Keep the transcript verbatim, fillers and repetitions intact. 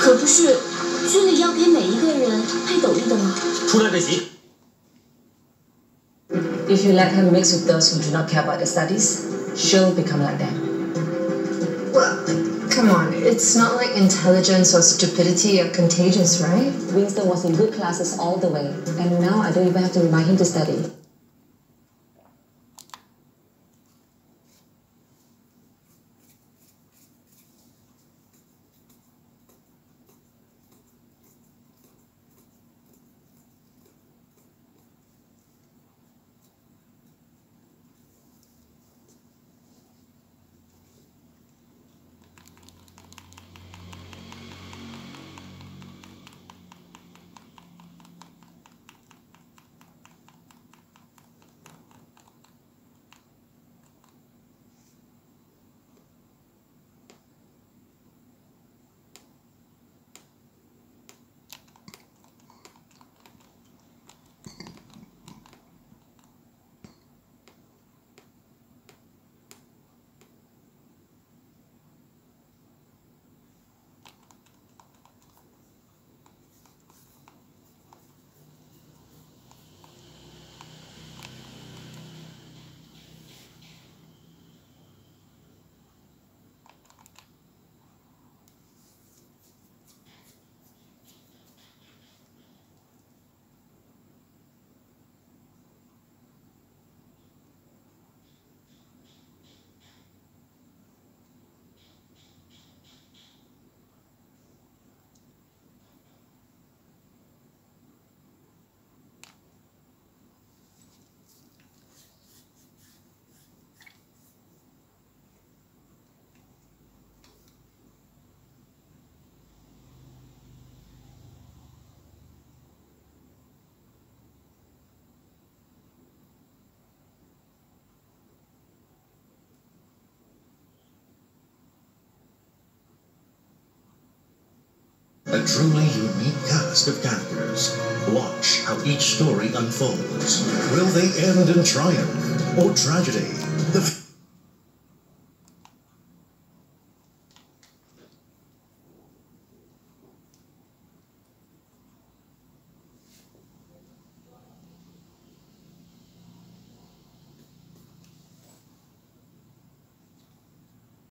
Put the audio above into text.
可不是军里要给每一个人配斗笠的吗？ 出来这席。 If you let her mix with those who do not care about their studies, she'll become like them. Well, come on, it's not like intelligence or stupidity are contagious, right? Winston was in good classes all the way, and now I don't even have to remind him to study. A truly unique cast of characters. Watch how each story unfolds. Will they end in triumph or tragedy?